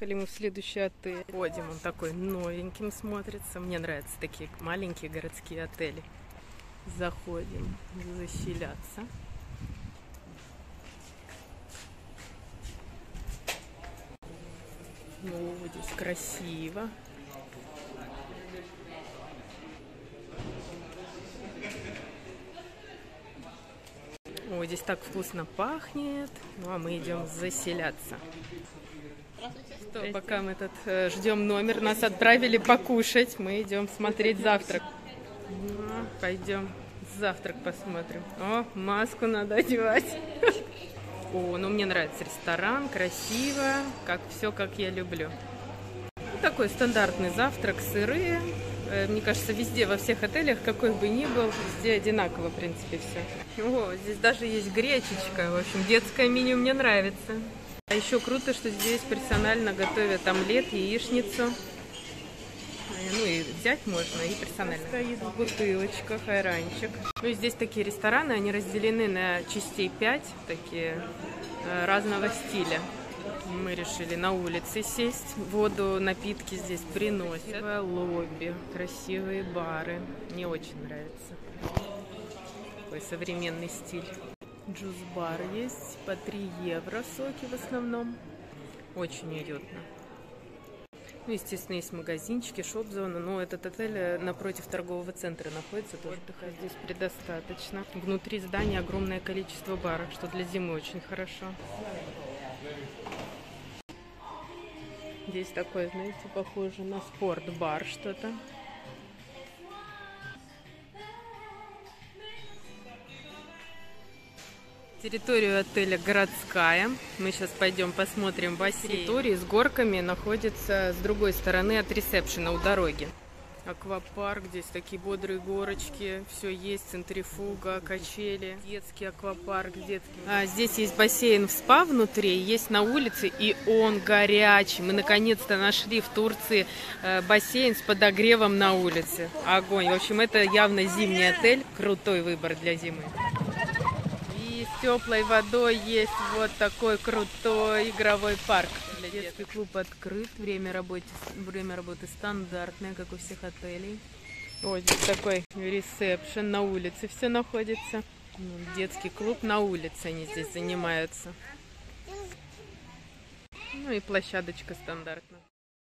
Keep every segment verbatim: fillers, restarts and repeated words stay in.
Приехали мы в следующий отель. Ходим, он такой новеньким смотрится. Мне нравятся такие маленькие городские отели. Заходим заселяться. Ну, здесь красиво. Ой, здесь так вкусно пахнет. Ну, а мы идем заселяться. Что, пока мы тут э, ждем номер, нас отправили покушать. Мы идем смотреть завтрак. Ну, пойдем завтрак посмотрим. О, маску надо одевать. О, ну мне нравится ресторан, красиво, как все, как я люблю. Такой стандартный завтрак, сырые. Мне кажется, везде, во всех отелях, какой бы ни был, везде одинаково, в принципе, все. О, здесь даже есть гречечка. В общем, детское меню мне нравится. А еще круто, что здесь персонально готовят омлет, яичницу. Ну и взять можно, и персонально. Стоит в бутылочках айранчик. Ну и здесь такие рестораны, они разделены на частей пять, такие разного стиля. Мы решили на улице сесть. Воду, напитки здесь приносят. Красивое лобби, красивые бары. Мне очень нравится. Такой современный стиль. Джуз-бар есть. По три евро соки в основном. Очень уютно. Ну, естественно, есть магазинчики, шоп-зона. Но этот отель напротив торгового центра находится. Тоже отдыха здесь предостаточно. Внутри здания огромное количество баров, что для зимы очень хорошо. Здесь такой, знаете, похоже на спорт-бар что-то. Территория отеля городская. Мы сейчас пойдем посмотрим бассейн. Территория с горками находится с другой стороны от ресепшена у дороги. Аквапарк, здесь такие бодрые горочки, все есть, центрифуга, качели, детский аквапарк, детский. А, здесь есть бассейн в спа внутри, есть на улице, и он горячий. Мы наконец-то нашли в Турции э, бассейн с подогревом на улице. Огонь. В общем, это явно зимний отель, крутой выбор для зимы. И с теплой водой есть вот такой крутой игровой парк. Детский клуб открыт, время работы, время работы стандартное, как у всех отелей. Вот здесь такой ресепшн, на улице все находится. Детский клуб на улице, они здесь занимаются. Ну и площадочка стандартная.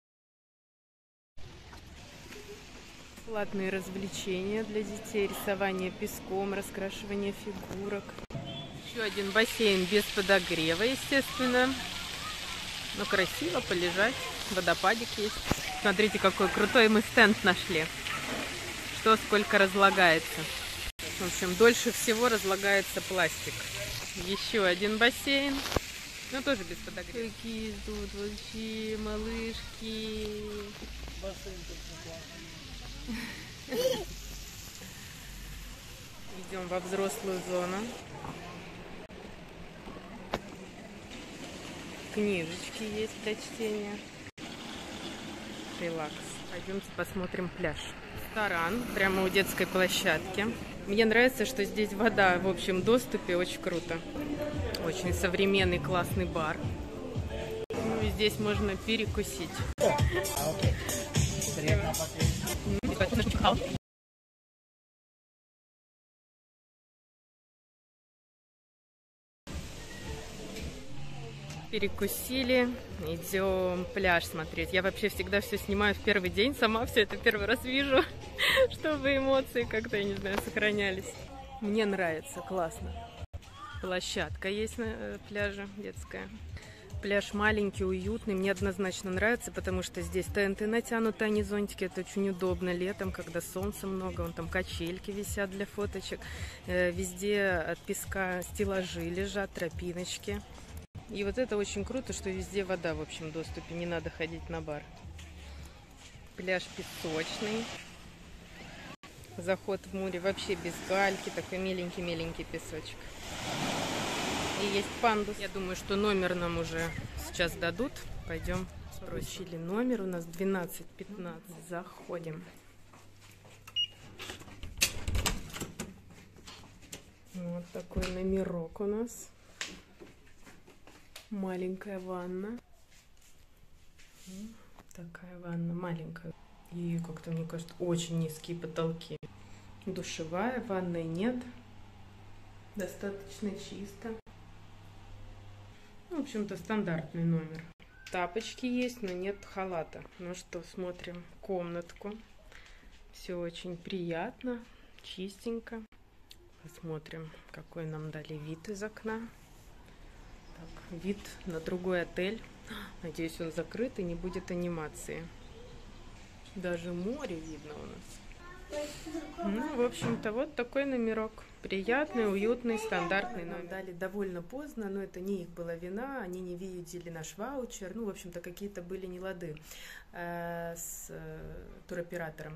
Платные развлечения для детей, рисование песком, раскрашивание фигурок. Еще один бассейн без подогрева, естественно. Ну, красиво полежать. Водопадик есть. Смотрите, какой крутой мы стенд нашли. Что сколько разлагается. В общем, дольше всего разлагается пластик. Еще один бассейн. Ну, тоже без подогрева. Какие тут вообще малышки. Идем во взрослую зону. Книжечки есть для чтения. Релакс. Пойдемте посмотрим пляж. Ресторан прямо у детской площадки. Мне нравится, что здесь вода в общем доступе. Очень круто. Очень современный классный бар. Ну, и здесь можно перекусить. Перекусили, идем пляж смотреть. Я вообще всегда все снимаю в первый день, сама все это первый раз вижу, чтобы эмоции как-то, я не знаю, сохранялись. Мне нравится, классно. Площадка есть на пляже детская. Пляж маленький, уютный, мне однозначно нравится, потому что здесь ТНТ натянуты, а не зонтики. Это очень удобно летом, когда солнца много. Вон там качельки висят для фоточек. Везде от песка стеллажи лежат, тропиночки. И вот это очень круто, что везде вода в общем доступе, не надо ходить на бар. Пляж песочный. Заход в море вообще без гальки, такой миленький-миленький песочек. И есть пандус. Я думаю, что номер нам уже сейчас дадут. Пойдем спросили номер, у нас двенадцать пятнадцать. Заходим. Вот такой номерок у нас. Маленькая ванна. Такая ванна маленькая. И как-то, мне кажется, очень низкие потолки. Душевая, ванной нет. Достаточно чисто. В общем-то, стандартный номер. Тапочки есть, но нет халата. Ну что, смотрим комнатку. Все очень приятно, чистенько. Посмотрим, какой нам дали вид из окна. Так, вид на другой отель. Надеюсь, он закрыт и не будет анимации. Даже море видно у нас. Ну, в общем-то, вот такой номерок. Приятный, уютный, стандартный номер. Дали довольно поздно, но это не их была вина, они не видели наш ваучер. Ну, в общем-то, какие-то были нелады э, с э, туроператором.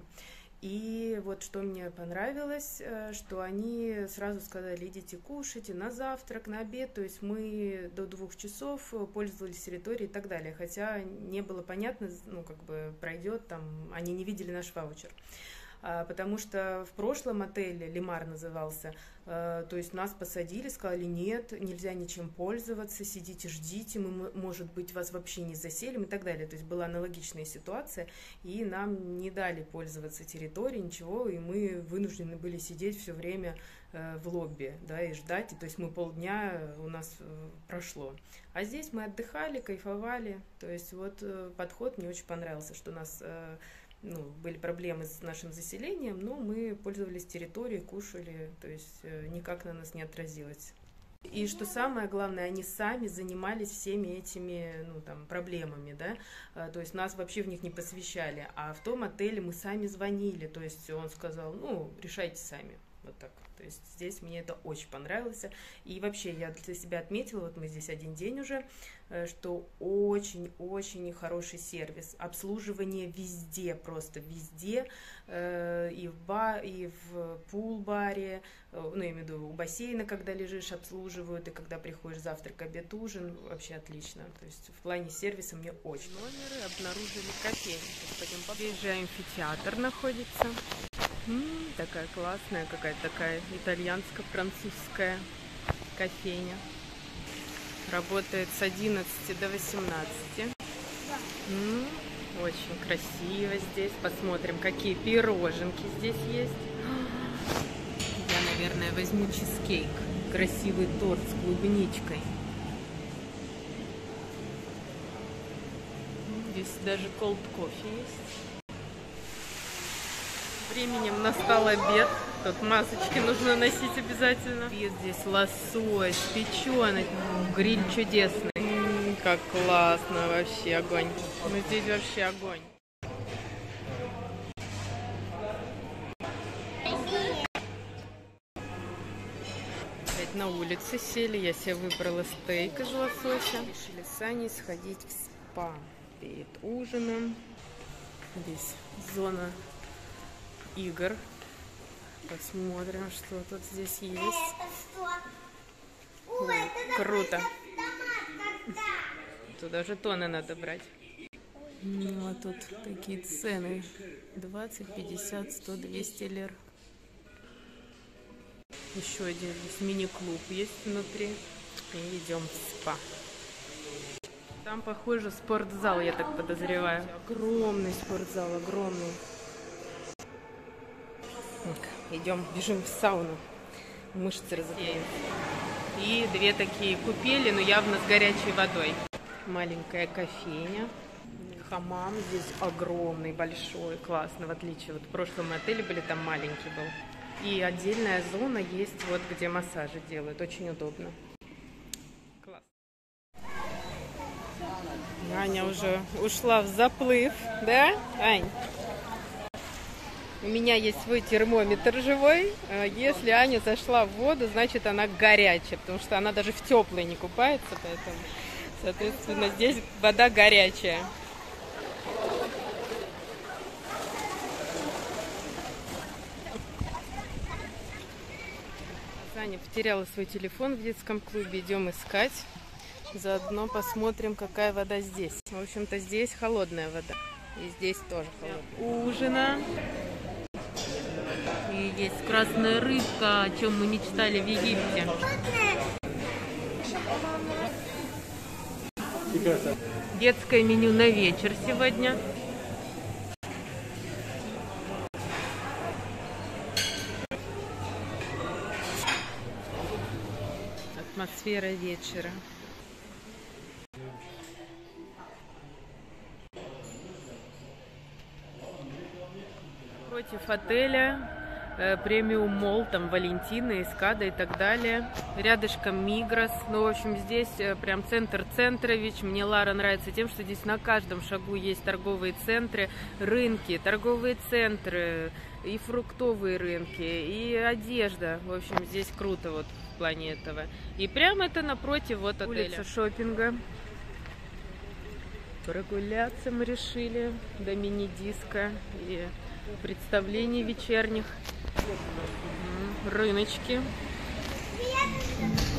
И вот что мне понравилось, что они сразу сказали: идите кушайте на завтрак, на обед, то есть мы до двух часов пользовались территорией и так далее, хотя не было понятно, ну как бы пройдет там, они не видели наш ваучер. Потому что в прошлом отеле, Лимар назывался, то есть нас посадили, сказали: нет, нельзя ничем пользоваться, сидите, ждите, мы, может быть, вас вообще не заселим и так далее. То есть была аналогичная ситуация, и нам не дали пользоваться территорией, ничего, и мы вынуждены были сидеть все время в лобби, да, и ждать, и, то есть мы полдня у нас прошло. А здесь мы отдыхали, кайфовали, то есть вот подход мне очень понравился, что нас... Ну, были проблемы с нашим заселением, но мы пользовались территорией, кушали, то есть никак на нас не отразилось. И что самое главное, они сами занимались всеми этими, ну, там, проблемами, да, то есть нас вообще в них не посвящали, а в том отеле мы сами звонили, то есть он сказал: ну, решайте сами, вот так. То есть здесь мне это очень понравилось. И вообще я для себя отметила, вот мы здесь один день уже, что очень-очень хороший сервис. Обслуживание везде, просто везде. И в бар, и в пул-баре, ну, я имею в виду у бассейна, когда лежишь, обслуживают, и когда приходишь завтрак, обед, ужин, вообще отлично. То есть в плане сервиса мне очень. Номеры обнаружили кофейню. Здесь же амфитеатр находится. М-м, такая классная, какая-то такая итальянско-французская кофейня. Работает с одиннадцати до восемнадцати. М-м, очень красиво здесь. Посмотрим, какие пироженки здесь есть. Я, наверное, возьму чизкейк. Красивый торт с клубничкой. Здесь даже колд кофе есть. Временем настал обед. Тут масочки нужно носить обязательно. И здесь лосось, печеный, гриль чудесный. М-м, как классно, вообще огонь. Ну здесь вообще огонь. Опять на улице сели, я себе выбрала стейк из лосося. Решили с Аней сходить в спа перед ужином. Здесь зона игр. Посмотрим, что тут здесь есть. Ой, круто. Туда жетоны надо брать. Ну, а тут такие цены. двадцать, пятьдесят, сто, двести лир. Еще один здесь мини-клуб есть внутри. И идем в спа. Там, похоже, спортзал, я так подозреваю. Огромный спортзал, огромный. Идем, бежим в сауну, мышцы разогреем. И две такие купели, но явно с горячей водой. Маленькая кофейня, хамам здесь огромный, большой, классно, в отличие вот в прошлом отеле были, там маленький был. И отдельная зона есть, вот где массажи делают, очень удобно. Класс. Аня уже ушла в заплыв, да, Ань? У меня есть свой термометр живой. Если Аня зашла в воду, значит она горячая, потому что она даже в теплой не купается, поэтому, соответственно, здесь вода горячая. Аня потеряла свой телефон в детском клубе, идем искать. Заодно посмотрим, какая вода здесь. В общем-то, здесь холодная вода. И здесь тоже холодная. Ужина. И есть красная рыбка, о чем мы мечтали в Египте. Детское меню на вечер сегодня. Атмосфера вечера. Против отеля премиум молл, там Валентина, Эскада и так далее. Рядышком Мигрос. Ну, в общем, здесь прям центр Центрович. Мне Лара нравится тем, что здесь на каждом шагу есть торговые центры, рынки, торговые центры, и фруктовые рынки, и одежда. В общем, здесь круто вот в плане этого. И прямо это напротив вот отеля. Улица шопинга. Прогуляться мы решили до мини-диска и представлений вечерних. Рыночки.